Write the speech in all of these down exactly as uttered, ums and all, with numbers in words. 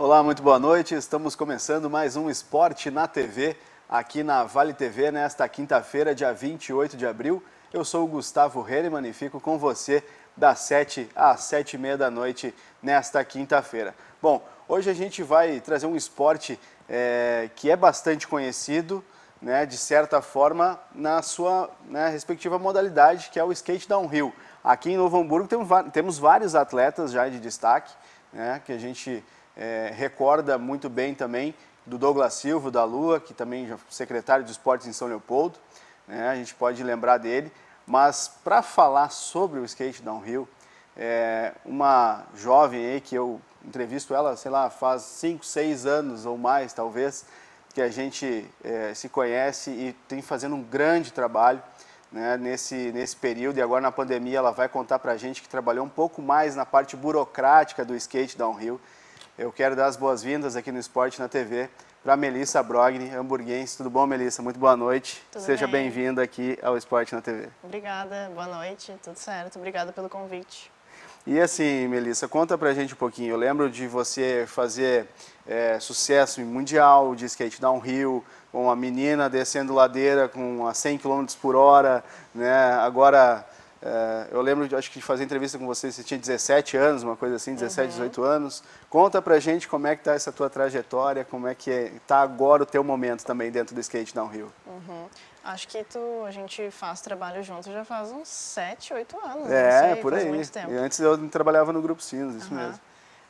Olá, muito boa noite. Estamos começando mais um Esporte na T V, aqui na Vale T V, nesta quinta-feira, dia vinte e oito de abril. Eu sou o Gustavo Hermann e fico com você das sete às sete e meia da noite nesta quinta-feira. Bom, hoje a gente vai trazer um esporte é, que é bastante conhecido, né, de certa forma, na sua né, respectiva modalidade, que é o skate downhill. Aqui em Novo Hamburgo temos, temos vários atletas já de destaque, né, que a gente é, recorda muito bem também do Douglas Silva, da Lua, que também já foi secretário de esportes em São Leopoldo, né, a gente pode lembrar dele. Mas para falar sobre o skate downhill, é, uma jovem aí que eu entrevisto ela, sei lá, faz cinco, seis anos ou mais talvez, que a gente é, se conhece e tem fazendo um grande trabalho, né, nesse, nesse período, e agora na pandemia ela vai contar para a gente que trabalhou um pouco mais na parte burocrática do skate downhill. Eu quero dar as boas-vindas aqui no Esporte na T V para Melissa Brogni, hamburguense. Tudo bom, Melissa? Muito boa noite. Tudo Seja bem. bem-vinda aqui ao Esporte na T V. Obrigada, boa noite, tudo certo. Obrigada pelo convite. E assim, Melissa, conta pra gente um pouquinho. Eu lembro de você fazer é, sucesso em mundial de skate downhill, com uma menina descendo ladeira com a cem quilômetros por hora, né? Agora, é, eu lembro, de, acho que de fazer entrevista com você, você tinha dezessete anos, uma coisa assim, dezessete, Uhum. dezoito anos. Conta pra gente como é que tá essa tua trajetória, como é que é, tá agora o teu momento também dentro do skate downhill. Uhum. Acho que tu, a gente faz trabalho junto já faz uns sete, oito anos, É, não sei, por faz aí. muito tempo. E antes eu trabalhava no Grupo Sinos, isso Uhum. mesmo.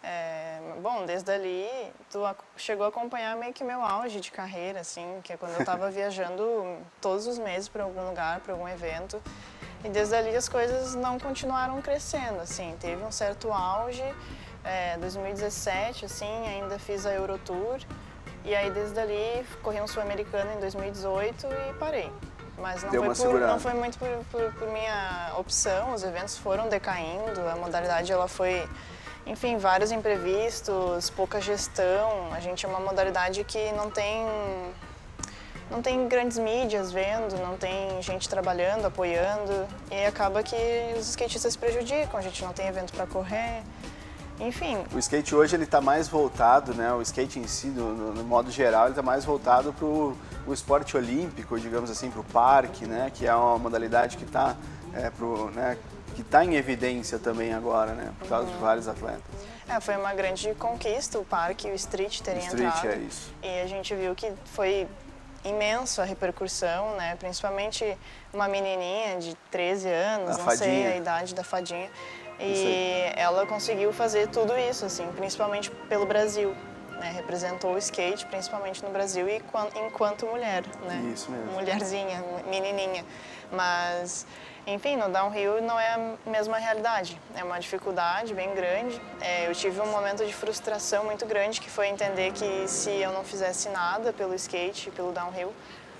É, bom, desde ali, tu a- chegou a acompanhar meio que meu auge de carreira, assim, que é quando eu estava viajando todos os meses para algum lugar, para algum evento. E desde ali as coisas não continuaram crescendo, assim, teve um certo auge. É, dois mil e dezessete, assim, ainda fiz a Eurotour. E aí, desde ali, corri um sul-americano em dois mil e dezoito e parei. Mas não, Deu foi, uma por, segurada. não foi muito por, por, por minha opção, os eventos foram decaindo, a modalidade ela foi, enfim, vários imprevistos, pouca gestão. A gente é uma modalidade que não tem, não tem grandes mídias vendo, não tem gente trabalhando, apoiando. E acaba que os skatistas se prejudicam, a gente não tem evento para correr. Enfim. O skate hoje ele está mais voltado, né? O skate em si, no, no, no modo geral, ele está mais voltado para o esporte olímpico, digamos assim, para o parque, né? Que é uma modalidade que está é, né? que tá em evidência também agora, né? Por causa uhum. de vários atletas. É, foi uma grande conquista o parque e o street terem o street, entrado. É isso. E a gente viu que foi imenso a repercussão, né? Principalmente uma menininha de treze anos, a não fadinha. sei a idade da fadinha. E ela conseguiu fazer tudo isso, assim, principalmente pelo Brasil, né? Representou o skate, principalmente no Brasil, e enquanto mulher, né? Isso mesmo. Mulherzinha, menininha. Mas, enfim, no downhill não é a mesma realidade. É uma dificuldade bem grande. É, eu tive um momento de frustração muito grande, que foi entender que se eu não fizesse nada pelo skate, pelo downhill,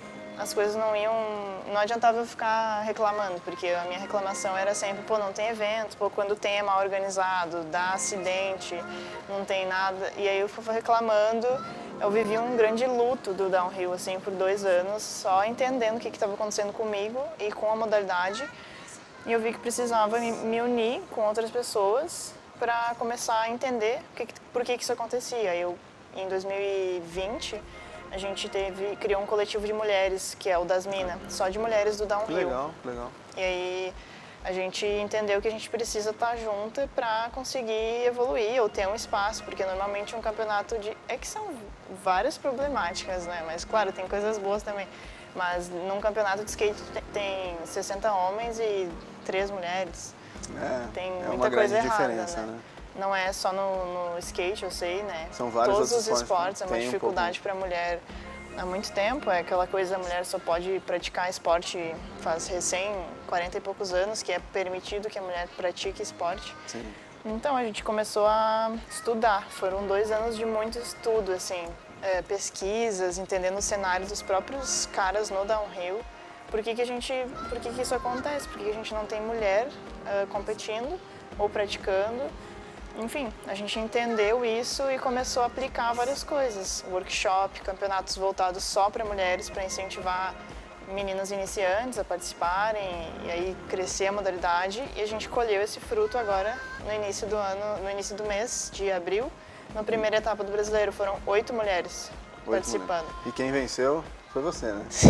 as coisas não iam, não adiantava eu ficar reclamando, porque a minha reclamação era sempre, pô, não tem evento, pô, quando tem é mal organizado, dá acidente, não tem nada. E aí eu fui reclamando, eu vivi um grande luto do downhill, assim, por dois anos, só entendendo o que estava acontecendo comigo e com a modalidade. E eu vi que precisava me, me unir com outras pessoas para começar a entender que, por que, que isso acontecia. Eu, em dois mil e vinte, a gente teve, criou um coletivo de mulheres, que é o das Minas, só de mulheres do downhill. Legal, legal. E aí a gente entendeu que a gente precisa estar junta para conseguir evoluir ou ter um espaço, porque normalmente um campeonato de... É que são várias problemáticas, né? Mas claro, tem coisas boas também. Mas num campeonato de skate tem sessenta homens e três mulheres. É, tem é muita uma coisa grande errada, diferença, né? né? Não é só no, no skate, eu sei, né? São vários Todos outros os esportes, esportes, é uma tem um dificuldade para a mulher há muito tempo. É aquela coisa, a mulher só pode praticar esporte faz recém quarenta e poucos anos, que é permitido que a mulher pratique esporte. Sim. Então a gente começou a estudar. Foram dois anos de muito estudo, assim, é, pesquisas, entendendo o cenário dos próprios caras no downhill. Por que que a gente, por que que isso acontece? Por que que a gente não tem mulher uh, competindo ou praticando? Enfim, a gente entendeu isso e começou a aplicar várias coisas. Workshop, campeonatos voltados só para mulheres, para incentivar meninas iniciantes a participarem e aí crescer a modalidade. E a gente colheu esse fruto agora no início do ano, no início do mês de abril. Na primeira etapa do Brasileiro foram oito mulheres Oito participando. mulheres. E quem venceu foi você, né? Sim.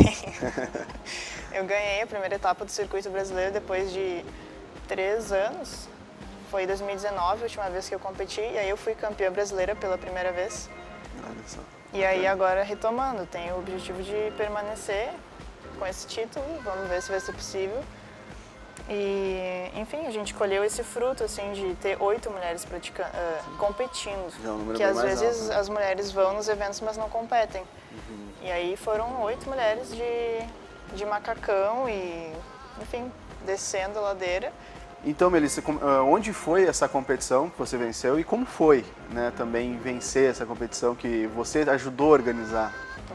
Eu ganhei a primeira etapa do circuito brasileiro depois de três anos. Foi em dois mil e dezenove a última vez que eu competi, e aí eu fui campeã brasileira pela primeira vez. Olha só. E aí agora retomando, tenho o objetivo de permanecer com esse título, vamos ver se vai ser possível. E, enfim, a gente colheu esse fruto, assim, de ter oito mulheres praticando, uh, competindo. Já é um número que bem às mais vezes alto, né? as mulheres vão nos eventos, mas não competem. Uhum. E aí foram oito mulheres de, de macacão e, enfim, descendo a ladeira. Então, Melissa, onde foi essa competição que você venceu e como foi, né, também vencer essa competição que você ajudou a organizar?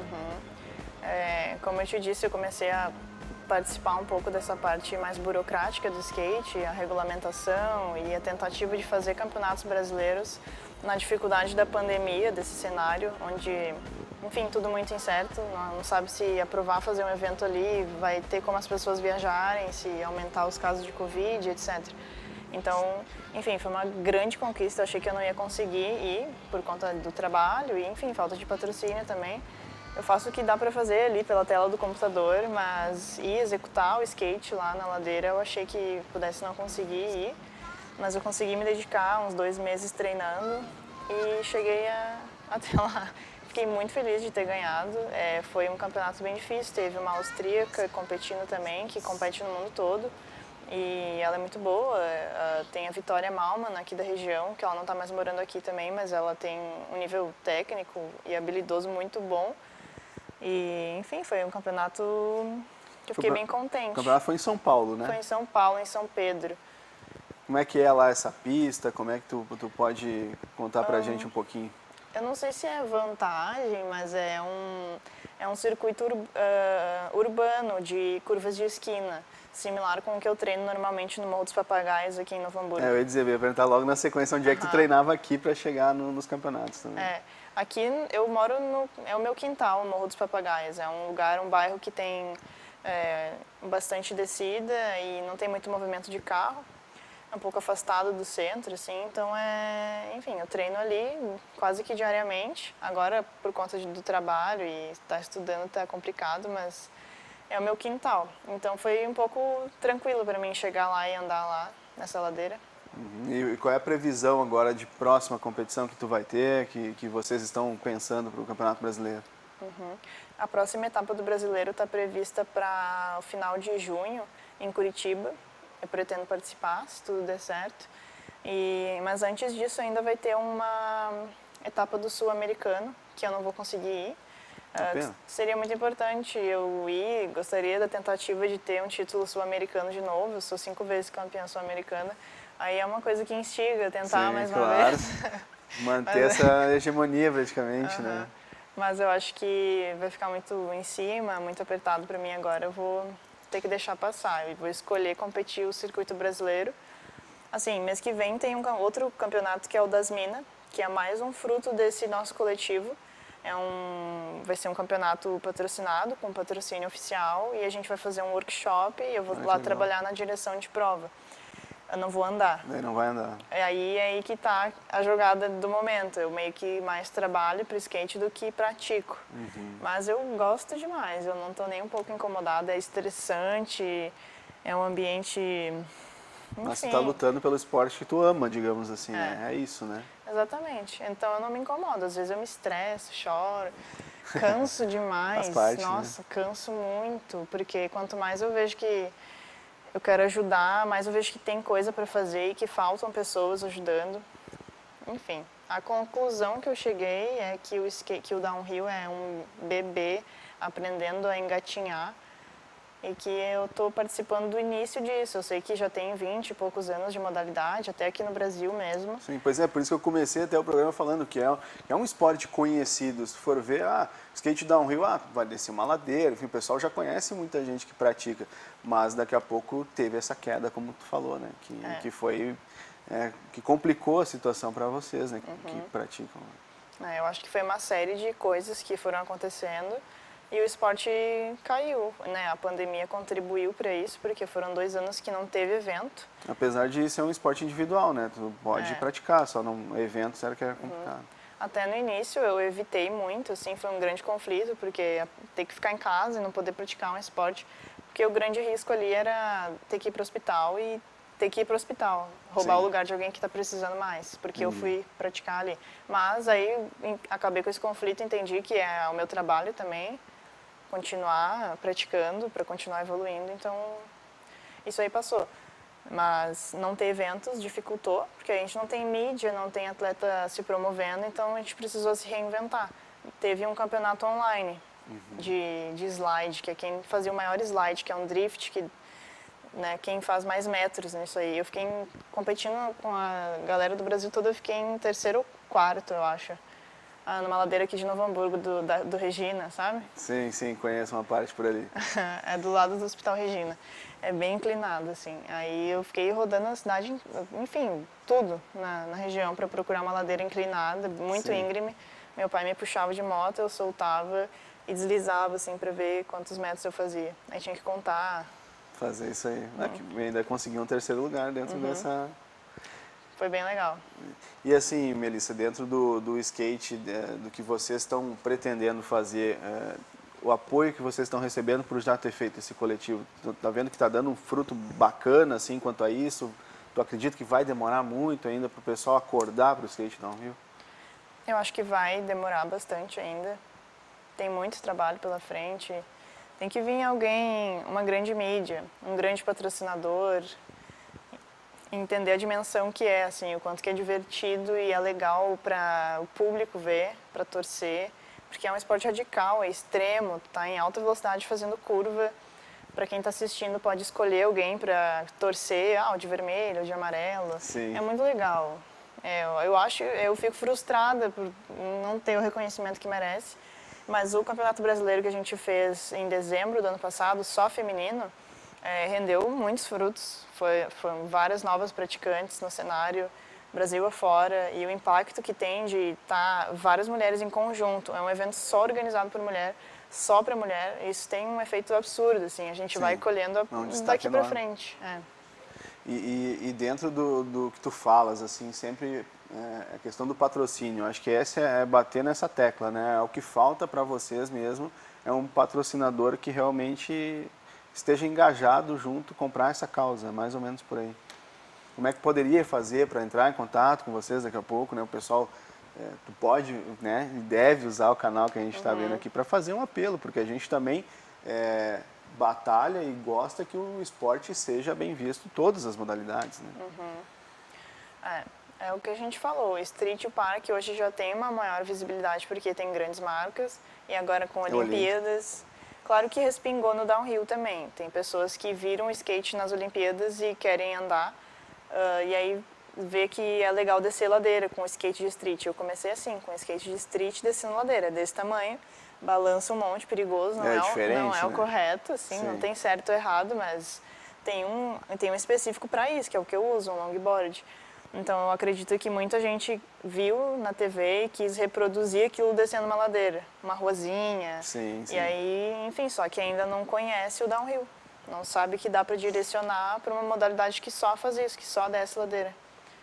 Uhum. É, como eu te disse, eu comecei a participar um pouco dessa parte mais burocrática do skate, a regulamentação e a tentativa de fazer campeonatos brasileiros na dificuldade da pandemia, desse cenário, onde, enfim, tudo muito incerto, não sabe se aprovar fazer um evento ali, vai ter como as pessoas viajarem, se aumentar os casos de Covid, etcétera. Então, enfim, foi uma grande conquista, eu achei que eu não ia conseguir ir por conta do trabalho e, enfim, falta de patrocínio também. Eu faço o que dá para fazer ali pela tela do computador, mas ir executar o skate lá na ladeira eu achei que pudesse não conseguir ir, mas eu consegui me dedicar uns dois meses treinando e cheguei a, até lá. Fiquei muito feliz de ter ganhado, é, foi um campeonato bem difícil, teve uma austríaca competindo também, que compete no mundo todo, e ela é muito boa, uh, tem a Vitória Malman aqui da região, que ela não está mais morando aqui também, mas ela tem um nível técnico e habilidoso muito bom. E, enfim, foi um campeonato que eu fiquei bem contente. O campeonato foi em São Paulo, né? Foi em São Paulo, em São Pedro. Como é que é lá essa pista? Como é que tu, tu pode contar pra um, gente um pouquinho? Eu não sei se é vantagem, mas é um, é um circuito ur, uh, urbano de curvas de esquina, similar com o que eu treino normalmente no Morro dos Papagaios aqui em Novo Hamburgo. É, eu ia dizer, eu ia perguntar logo na sequência onde é que tu treinava aqui para chegar no, nos campeonatos também. É, aqui eu moro no, é o meu quintal, o Morro dos Papagaios, é um lugar, um bairro que tem é, bastante descida e não tem muito movimento de carro. É um pouco afastado do centro, assim, então é, enfim, eu treino ali quase que diariamente. Agora, por conta de, do trabalho e estar estudando, está complicado, mas é o meu quintal. Então foi um pouco tranquilo para mim chegar lá e andar lá nessa ladeira. Uhum. E qual é a previsão agora de próxima competição que tu vai ter, que, que vocês estão pensando para o Campeonato Brasileiro? Uhum. A próxima etapa do Brasileiro está prevista para o final de junho, em Curitiba. Eu pretendo participar, se tudo der certo. E, mas antes disso ainda vai ter uma etapa do Sul-Americano, que eu não vou conseguir ir. Uh, seria muito importante eu ir, gostaria da tentativa de ter um título sul-americano de novo. Eu sou cinco vezes campeã sul-americana. Aí é uma coisa que instiga, tentar Sim, mais claro. uma vez. Manter mas, essa hegemonia praticamente, uh-huh. né? Mas eu acho que vai ficar muito em cima, muito apertado para mim agora. Eu vou ter que deixar passar. Eu vou escolher competir o circuito brasileiro. Assim, mês que vem tem um outro campeonato que é o das Minas, que é mais um fruto desse nosso coletivo. É um, vai ser um campeonato patrocinado, com patrocínio oficial, e a gente vai fazer um workshop e eu vou ah, lá trabalhar na direção de prova. Eu não vou andar. Daí não vai andar. É aí, é aí que está a jogada do momento. Eu meio que mais trabalho para o skate do que pratico. Uhum. Mas eu gosto demais, eu não estou nem um pouco incomodada. É estressante, é um ambiente... Enfim. Mas você está lutando pelo esporte que tu ama, digamos assim, é. né? É isso, né? Exatamente. Então eu não me incomodo. Às vezes eu me estresso, choro, canso demais. Faz parte, Nossa, né? canso muito. Porque quanto mais eu vejo que eu quero ajudar, mais eu vejo que tem coisa para fazer e que faltam pessoas ajudando. Enfim, a conclusão que eu cheguei é que o, skate, que o downhill é um bebê aprendendo a engatinhar e que eu estou participando do início disso. Eu sei que já tem vinte e poucos anos de modalidade, até aqui no Brasil mesmo. Sim, pois é, por isso que eu comecei até o programa falando que é, é um esporte conhecido. Se for ver, ah, skate downhill, ah, vai descer uma ladeira, enfim, o pessoal já conhece muita gente que pratica, mas daqui a pouco teve essa queda, como tu falou, né, que, é. que foi, é, que complicou a situação para vocês, né, uhum. que praticam. É, eu acho que foi uma série de coisas que foram acontecendo e o esporte caiu, né? A pandemia contribuiu para isso, porque foram dois anos que não teve evento. Apesar de ser um esporte individual, né? Tu pode É. praticar, só num evento será que é complicado. Uhum. Até no início eu evitei muito, assim, foi um grande conflito, porque ter que ficar em casa e não poder praticar um esporte, porque o grande risco ali era ter que ir para o hospital e ter que ir para o hospital, roubar Sim. o lugar de alguém que está precisando mais, porque Uhum. eu fui praticar ali. Mas aí em, acabei com esse conflito, entendi que é o meu trabalho também, continuar praticando, para continuar evoluindo, então isso aí passou. Mas não ter eventos dificultou, porque a gente não tem mídia, não tem atleta se promovendo, então a gente precisou se reinventar. Teve um campeonato online uhum. de, de slide, que é quem fazia o maior slide, que é um drift, que, né, quem faz mais metros nisso aí. Eu fiquei em, competindo com a galera do Brasil toda, eu fiquei em terceiro ou quarto, eu acho. Ah, numa ladeira aqui de Novo Hamburgo, do, da, do Regina, sabe? Sim, sim, conheço uma parte por ali. É do lado do Hospital Regina. É bem inclinado, assim. Aí eu fiquei rodando a cidade, enfim, tudo na, na região para procurar uma ladeira inclinada, muito Sim. íngreme. Meu pai me puxava de moto, eu soltava e deslizava, assim, para ver quantos metros eu fazia. Aí tinha que contar. Fazer isso aí. Uhum. Ainda consegui um terceiro lugar dentro uhum. dessa... Foi bem legal. E assim, Melissa, dentro do, do skate, do que vocês estão pretendendo fazer, é, o apoio que vocês estão recebendo por já ter feito esse coletivo, tu tá vendo que está dando um fruto bacana assim quanto a isso? Tu acredita que vai demorar muito ainda para o pessoal acordar para o skate downhill? Eu acho que vai demorar bastante ainda. Tem muito trabalho pela frente. Tem que vir alguém, uma grande mídia, um grande patrocinador, entender a dimensão que é, assim, o quanto que é divertido e é legal para o público ver, para torcer, porque é um esporte radical, é extremo, tá em alta velocidade fazendo curva. Para quem está assistindo pode escolher alguém para torcer, ah, o de vermelho, o de amarelo. Sim. É muito legal. É, eu acho, eu fico frustrada por não ter o reconhecimento que merece, mas o Campeonato Brasileiro que a gente fez em dezembro do ano passado, só feminino, É, rendeu muitos frutos, foi, foram várias novas praticantes no cenário, Brasil afora, e o impacto que tem de estar tá várias mulheres em conjunto, é um evento só organizado por mulher, só para mulher, isso tem um efeito absurdo, assim, a gente Sim, vai colhendo a, um daqui para frente. É. E, e, e dentro do, do que tu falas, assim, sempre é, a questão do patrocínio, acho que essa é bater nessa tecla, né, é o que falta para vocês mesmo, é um patrocinador que realmente esteja engajado junto, comprar essa causa, mais ou menos por aí. Como é que poderia fazer para entrar em contato com vocês daqui a pouco, né? O pessoal, é, tu pode, né, e deve usar o canal que a gente está uhum. vendo aqui para fazer um apelo, porque a gente também é, batalha e gosta que o esporte seja bem visto em todas as modalidades, né? Uhum. É, é o que a gente falou, o Street Park hoje já tem uma maior visibilidade porque tem grandes marcas e agora com Olimpíadas... Claro que respingou no downhill também. Tem pessoas que viram o skate nas Olimpíadas e querem andar. Uh, e aí vê que é legal descer ladeira com skate de street. Eu comecei assim, com skate de street descendo ladeira, desse tamanho. Balança um monte, perigoso, não é, é, o, não é o né? correto, assim, Sim. não tem certo ou errado, mas tem um, tem um específico para isso, que é o que eu uso, um longboard. Então, eu acredito que muita gente viu na T V e quis reproduzir aquilo descendo uma ladeira, uma ruazinha. Sim, sim. E aí, enfim, só que ainda não conhece o downhill. Não sabe que dá para direcionar para uma modalidade que só faz isso, que só desce ladeira.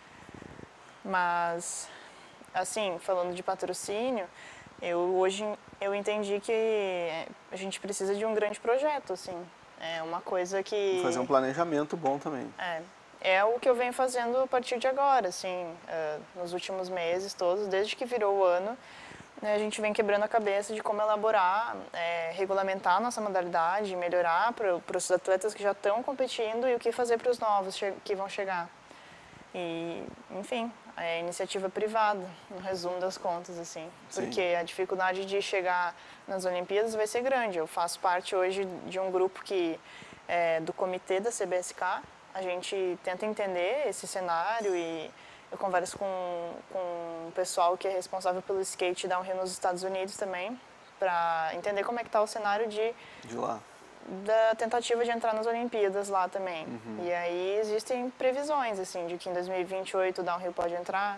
Mas, assim, falando de patrocínio, eu hoje eu entendi que a gente precisa de um grande projeto, assim. É uma coisa que... Fazer um planejamento bom também. É. É o que eu venho fazendo a partir de agora, assim, uh, nos últimos meses todos, desde que virou o ano, né, a gente vem quebrando a cabeça de como elaborar, é, regulamentar a nossa modalidade, melhorar para os atletas que já estão competindo e o que fazer para os novos que vão chegar. E, enfim, é iniciativa privada, no resumo das contas, assim, porque Sim. a dificuldade de chegar nas Olimpíadas vai ser grande. Eu faço parte hoje de um grupo que é do comitê da C B S K. A gente tenta entender esse cenário e eu converso com, com o pessoal que é responsável pelo skate downhill nos Estados Unidos também, para entender como é que está o cenário de, de lá. da tentativa de entrar nas Olimpíadas lá também. Uhum. E aí existem previsões, assim, de que em dois mil e vinte e oito o downhill pode entrar,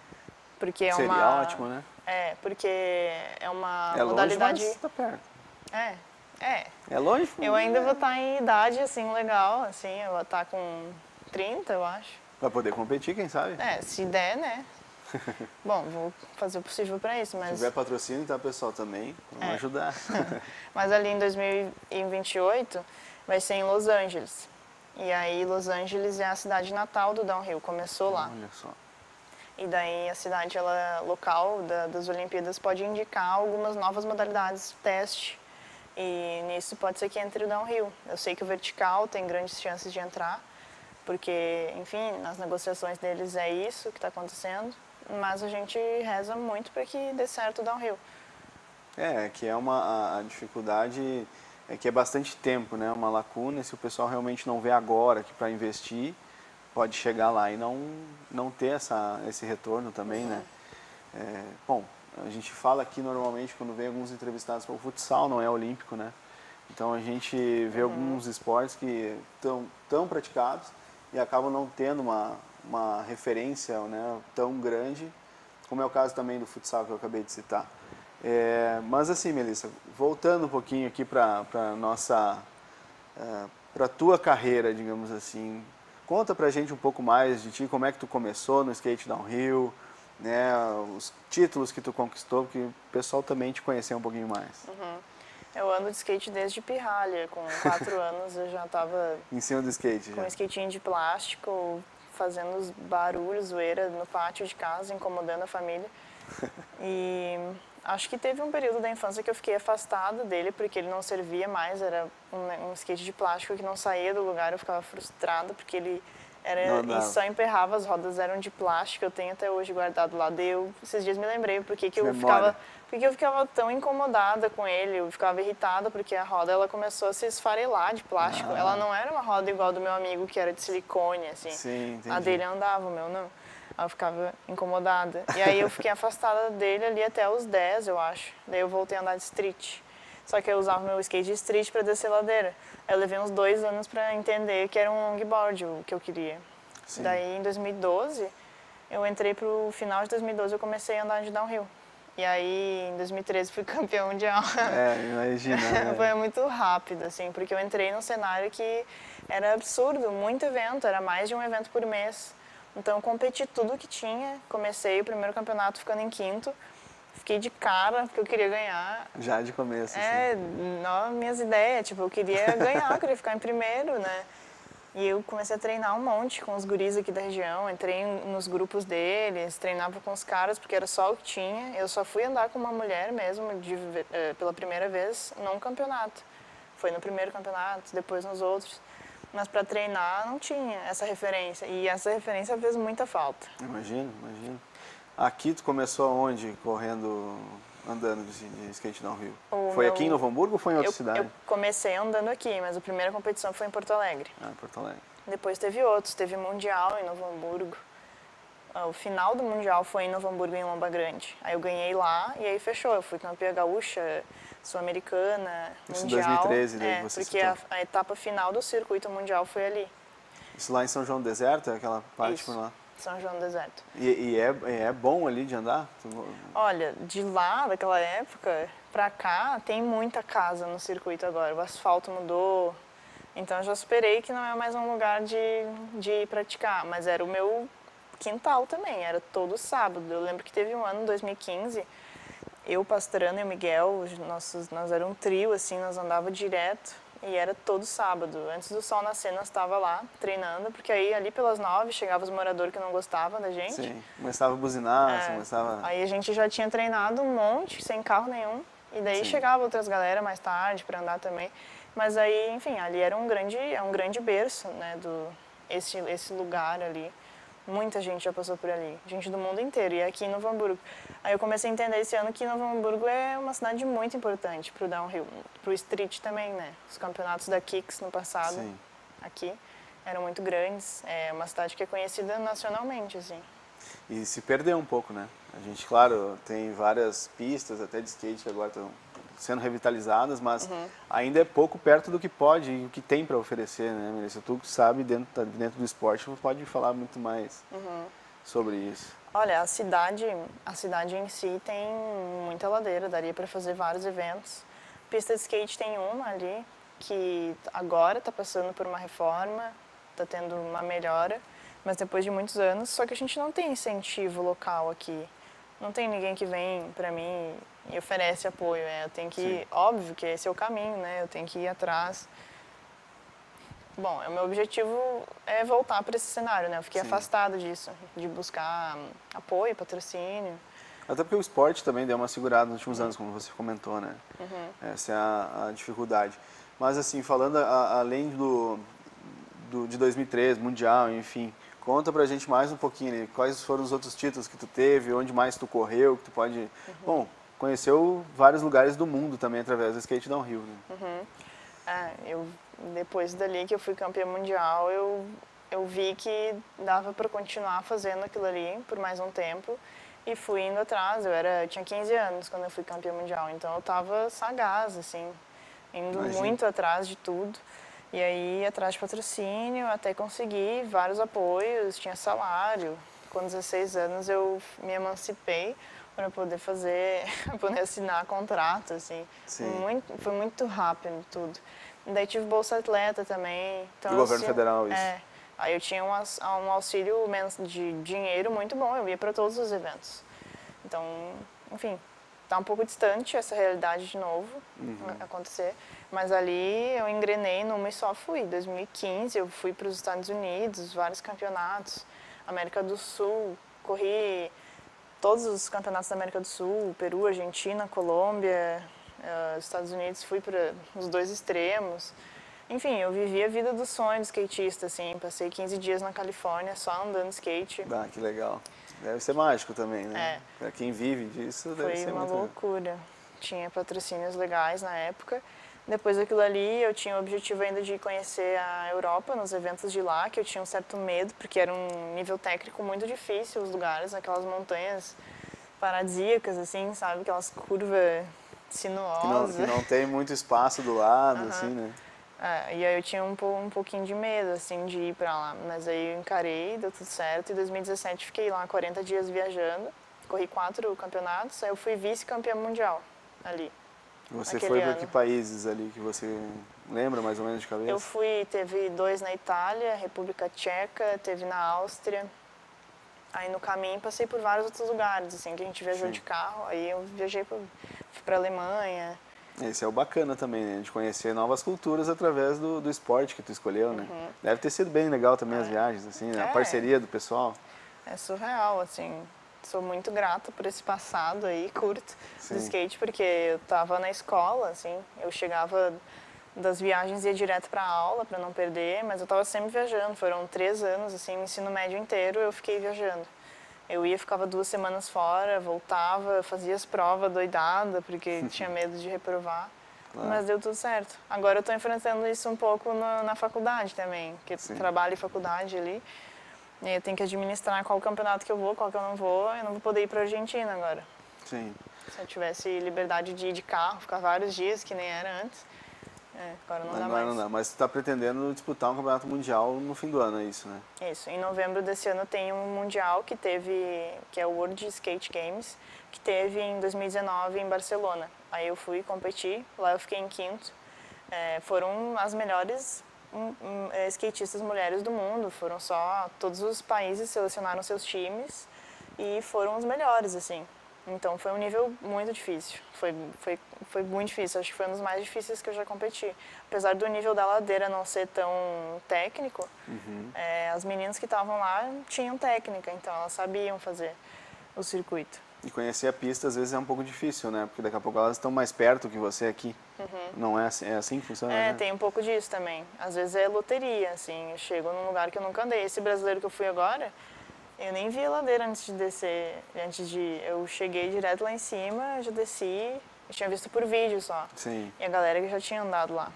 porque é Seria uma... ótimo, né? É, porque é uma é modalidade... longe, mas tá perto. É, é. É longe? Eu ainda vou estar em idade, assim, legal, assim, eu vou estar com trinta, eu acho. Pra poder competir, quem sabe? É, se der, né? Bom, vou fazer o possível para isso, mas... Se tiver patrocínio, tá, pessoal, também, vamos É. ajudar. Mas ali em dois mil e vinte e oito vai ser em Los Angeles. E aí Los Angeles é a cidade natal do downhill, começou lá. Olha só. E daí a cidade ela, local da, das Olimpíadas pode indicar algumas novas modalidades de teste. E nisso pode ser que entre o downhill. Eu sei que o vertical tem grandes chances de entrar, porque, enfim, nas negociações deles é isso que está acontecendo. Mas a gente reza muito para que dê certo o downhill. É, que é uma a, a dificuldade, é que é bastante tempo, né? Uma lacuna, e se o pessoal realmente não vê agora que para investir, pode chegar lá e não, não ter essa, esse retorno também, uhum. né? É, bom, a gente fala aqui normalmente quando vem alguns entrevistados, o futsal não é olímpico, né? Então a gente vê uhum. alguns esportes que estão tão praticados e acabam não tendo uma, uma referência, né, tão grande, como é o caso também do futsal que eu acabei de citar. É, mas assim, Melissa, voltando um pouquinho aqui para a nossa, uh, para a tua carreira, digamos assim, conta pra gente um pouco mais de ti, como é que tu começou no skate downhill, né, os títulos que tu conquistou, que o pessoal também te conhecer um pouquinho mais. Uhum. Eu ando de skate desde pirralha, com quatro anos eu já estava em cima do skate, com já. um skatinho de plástico, fazendo os barulhos, zoeira no pátio de casa, incomodando a família. E acho que teve um período da infância que eu fiquei afastada dele, porque ele não servia mais, era um, um skate de plástico que não saía do lugar, eu ficava frustrada, porque ele era, e só emperrava, as rodas eram de plástico, eu tenho até hoje guardado lá. Daí eu, esses dias me lembrei porque que eu ficava, porque eu ficava tão incomodada com ele, eu ficava irritada porque a roda ela começou a se esfarelar de plástico. Ah. Ela não era uma roda igual do meu amigo que era de silicone, assim. Sim, entendi. A dele andava, o meu não. Aí eu ficava incomodada. E aí eu fiquei afastada dele ali até os dez, eu acho. Daí eu voltei a andar de street. Só que eu usava meu skate de street para descer ladeira. Eu levei uns dois anos para entender que era um longboard o que eu queria. Sim. Daí, em dois mil e doze, eu entrei pro final de dois mil e doze, eu comecei a andar de downhill. E aí, em dois mil e treze, fui campeão mundial. É, imagina. Né? Foi muito rápido, assim, porque eu entrei num cenário que era absurdo, muito evento, era mais de um evento por mês. Então, eu competi tudo que tinha, comecei o primeiro campeonato ficando em quinto. Fiquei de cara, porque eu queria ganhar. Já de começo, É, assim. não, minhas ideias, tipo, eu queria ganhar, eu queria ficar em primeiro, né? E eu comecei a treinar um monte com os guris aqui da região, entrei nos grupos deles, treinava com os caras, porque era só o que tinha. Eu só fui andar com uma mulher mesmo, de, pela primeira vez, num campeonato. Foi no primeiro campeonato, depois nos outros. Mas para treinar não tinha essa referência, e essa referência fez muita falta. Imagino, imagino. Aqui tu começou aonde, correndo, andando de, de skate downhill? O foi meu... aqui em Novo Hamburgo ou foi em outra eu, cidade? Eu comecei andando aqui, mas a primeira competição foi em Porto Alegre. Ah, Porto Alegre. Depois teve outros, teve Mundial em Novo Hamburgo. O final do Mundial foi em Novo Hamburgo, em Lomba Grande. Aí eu ganhei lá e aí fechou. Eu fui campeã gaúcha, sul-americana, Isso mundial. Em dois mil e treze, daí é, você porque a, a etapa final do circuito mundial foi ali. Isso lá em São João do Deserto, aquela parte Isso. por lá? São João do Deserto. E, e é, é bom ali de andar? Olha, de lá, daquela época, pra cá, tem muita casa no circuito agora. O asfalto mudou, então eu já superei que não é mais um lugar de, de praticar. Mas era o meu quintal também, era todo sábado. Eu lembro que teve um ano, dois mil e quinze, eu, o Pastrana e o Miguel, nossos, nós era um trio, assim, nós andava direto. E era todo sábado. Antes do sol nascer, nós estava lá treinando, porque aí ali pelas nove chegava os moradores que não gostavam da gente. Sim, começava a buzinar, é, começava... Aí a gente já tinha treinado um monte, sem carro nenhum. E daí Sim. chegava outras galera mais tarde para andar também. Mas aí, enfim, ali era um grande, é um grande berço, né, do, esse, esse lugar ali. Muita gente já passou por ali, gente do mundo inteiro, e aqui em Novo Hamburgo. Aí eu comecei a entender esse ano que Novo Hamburgo é uma cidade muito importante para o downhill, para o street também, né? Os campeonatos da Kicks no passado, Sim. aqui, eram muito grandes. É uma cidade que é conhecida nacionalmente, assim. E se perdeu um pouco, né? A gente, claro, tem várias pistas até de skate que agora estão sendo revitalizadas, mas uhum. ainda é pouco perto do que pode e o que tem para oferecer, né, Melissa? Tu que sabe, dentro, dentro do esporte, pode falar muito mais uhum. sobre isso. Olha, a cidade, a cidade em si tem muita ladeira, daria para fazer vários eventos, Pista de skate tem uma ali, que agora está passando por uma reforma, está tendo uma melhora, mas depois de muitos anos, só que a gente não tem incentivo local aqui. Não tem ninguém que vem para mim e oferece apoio. É, eu tenho que ir, óbvio que esse é o caminho, né? Eu tenho que ir atrás. Bom, o meu objetivo é voltar para esse cenário, né? Eu fiquei Sim. afastada disso, de buscar apoio, patrocínio. Até porque o esporte também deu uma segurada nos últimos uhum. anos, como você comentou, né? Uhum. Essa é a, a dificuldade. Mas assim, falando a, além do, do de dois mil e treze, Mundial, enfim, conta pra gente mais um pouquinho, né? Quais foram os outros títulos que tu teve, onde mais tu correu, que tu pode... Uhum. Bom, conheceu vários lugares do mundo também através do skate downhill, né? Uhum. É, eu, depois dali que eu fui campeã mundial, eu, eu vi que dava para continuar fazendo aquilo ali por mais um tempo e fui indo atrás. Eu, era, eu tinha quinze anos quando eu fui campeã mundial, então eu estava sagaz, assim, indo Imagina. muito atrás de tudo. E aí, atrás de patrocínio, até conseguir vários apoios, tinha salário. Com dezesseis anos eu me emancipei para poder fazer, poder assinar contrato, assim. Muito, foi muito rápido tudo. Daí tive Bolsa Atleta também. Então, do governo assim, federal, isso. É. Aí eu tinha um, um auxílio de dinheiro muito bom, eu ia para todos os eventos. Então, enfim, tá um pouco distante essa realidade de novo uhum. acontecer. Mas ali eu engrenei numa e só fui. Em dois mil e quinze eu fui para os Estados Unidos, vários campeonatos, América do Sul, corri todos os campeonatos da América do Sul, Peru, Argentina, Colômbia, uh, Estados Unidos, fui para os dois extremos. Enfim, eu vivi a vida do sonho de skatista, assim, passei quinze dias na Califórnia só andando skate. Ah, que legal. Deve ser mágico também, né? É. Para quem vive disso, deve Foi ser uma muito loucura. Legal. Tinha patrocínios legais na época. Depois daquilo ali, eu tinha o objetivo ainda de conhecer a Europa, nos eventos de lá, que eu tinha um certo medo, porque era um nível técnico muito difícil os lugares, aquelas montanhas paradisíacas, assim, sabe? Aquelas curvas sinuosas. Que não, que não tem muito espaço do lado, Uhum. assim, né? É, e aí eu tinha um, um pouquinho de medo, assim, de ir pra lá. Mas aí eu encarei, deu tudo certo. Em dois mil e dezessete fiquei lá quarenta dias viajando, corri quatro campeonatos, aí eu fui vice-campeã mundial ali. Você foi para que países ali que você lembra mais ou menos de cabeça? Eu fui, teve dois na Itália, República Tcheca, teve na Áustria. Aí no caminho passei por vários outros lugares, assim, que a gente viajou Sim. de carro. Aí eu viajei para a Alemanha. Esse é o bacana também, né? De conhecer novas culturas através do, do esporte que tu escolheu, né? Uhum. Deve ter sido bem legal também é. as viagens, assim, né? É. A parceria do pessoal. É surreal, assim. Sou muito grata por esse passado aí, curto, Sim. do skate, porque eu tava na escola, assim, eu chegava das viagens e ia direto pra aula, pra não perder, mas eu tava sempre viajando, foram três anos, assim, o ensino médio inteiro eu fiquei viajando. Eu ia, ficava duas semanas fora, voltava, fazia as provas doidada, porque tinha medo de reprovar, claro. Mas deu tudo certo. Agora eu tô enfrentando isso um pouco na, na faculdade também, porque Sim. trabalho em faculdade ali. E eu tenho que administrar qual campeonato que eu vou, qual que eu não vou. Eu não vou poder ir para a Argentina agora. Sim. Se eu tivesse liberdade de ir de carro, ficar vários dias, que nem era antes, é, agora não, não dá mais. Não dá. Mas você está pretendendo disputar um campeonato mundial no fim do ano, é isso, né? Isso. Em novembro desse ano tem um mundial que teve, que é o World Skate Games, que teve em dois mil e dezenove em Barcelona. Aí eu fui competir, lá eu fiquei em quinto. É, foram as melhores Um, um, skatistas mulheres do mundo, foram só, todos os países selecionaram seus times e foram os melhores, assim. Então foi um nível muito difícil, foi, foi, foi muito difícil, acho que foi um dos mais difíceis que eu já competi. Apesar do nível da ladeira não ser tão técnico, uhum. é, as meninas que estavam lá tinham técnica, então elas sabiam fazer o circuito. E conhecer a pista às vezes é um pouco difícil, né? Porque daqui a pouco elas estão mais perto que você aqui. Uhum. Não é assim, é assim que funciona? É, né? tem um pouco disso também. Às vezes é loteria, assim. Eu chego num lugar que eu nunca andei. Esse brasileiro que eu fui agora, eu nem vi a ladeira antes de descer. Antes de... Eu cheguei direto lá em cima, já desci. Eu tinha visto por vídeo só. Sim. E a galera que já tinha andado lá.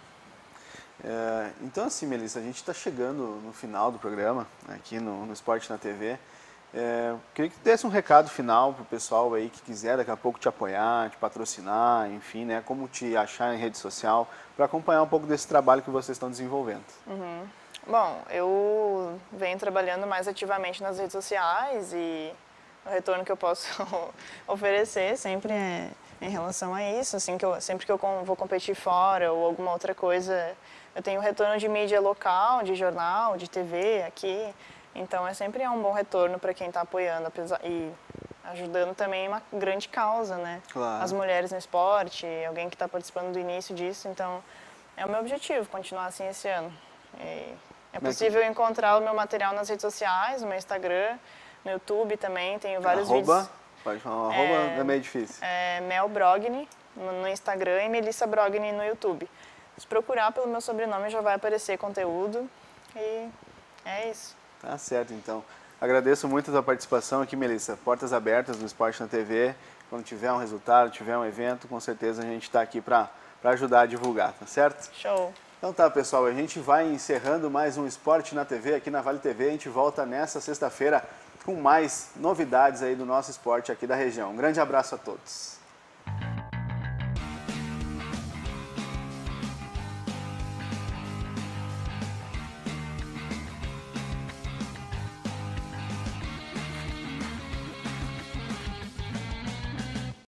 É, então assim, Melissa, a gente está chegando no final do programa, aqui no, no Esporte na T V. É, queria que desse um recado final para o pessoal aí que quiser daqui a pouco te apoiar, te patrocinar, enfim, né, como te achar em rede social, para acompanhar um pouco desse trabalho que vocês estão desenvolvendo. Uhum. Bom, eu venho trabalhando mais ativamente nas redes sociais e o retorno que eu posso oferecer sempre é Em relação a isso, assim, que eu, sempre que eu vou competir fora ou alguma outra coisa, eu tenho retorno de mídia local, de jornal, de T V aqui, então é sempre um bom retorno para quem está apoiando apesar, e ajudando também uma grande causa, né? Claro. As mulheres no esporte, alguém que está participando do início disso, então é o meu objetivo, continuar assim esse ano. E é possível encontrar o meu material nas redes sociais, no meu Instagram, no YouTube também, tenho vários arroba, vídeos. Pode falar, um arroba é, é meio difícil. É Mel Brogni no, no Instagram e Melissa Brogni no YouTube. Se procurar pelo meu sobrenome já vai aparecer conteúdo e é isso. Tá certo, então. Agradeço muito a tua participação aqui, Melissa. Portas abertas do Esporte na T V. Quando tiver um resultado, tiver um evento, com certeza a gente está aqui para ajudar a divulgar, tá certo? Show! Então tá, pessoal, a gente vai encerrando mais um Esporte na T V aqui na Vale T V. A gente volta nessa sexta-feira com mais novidades aí do nosso esporte aqui da região. Um grande abraço a todos.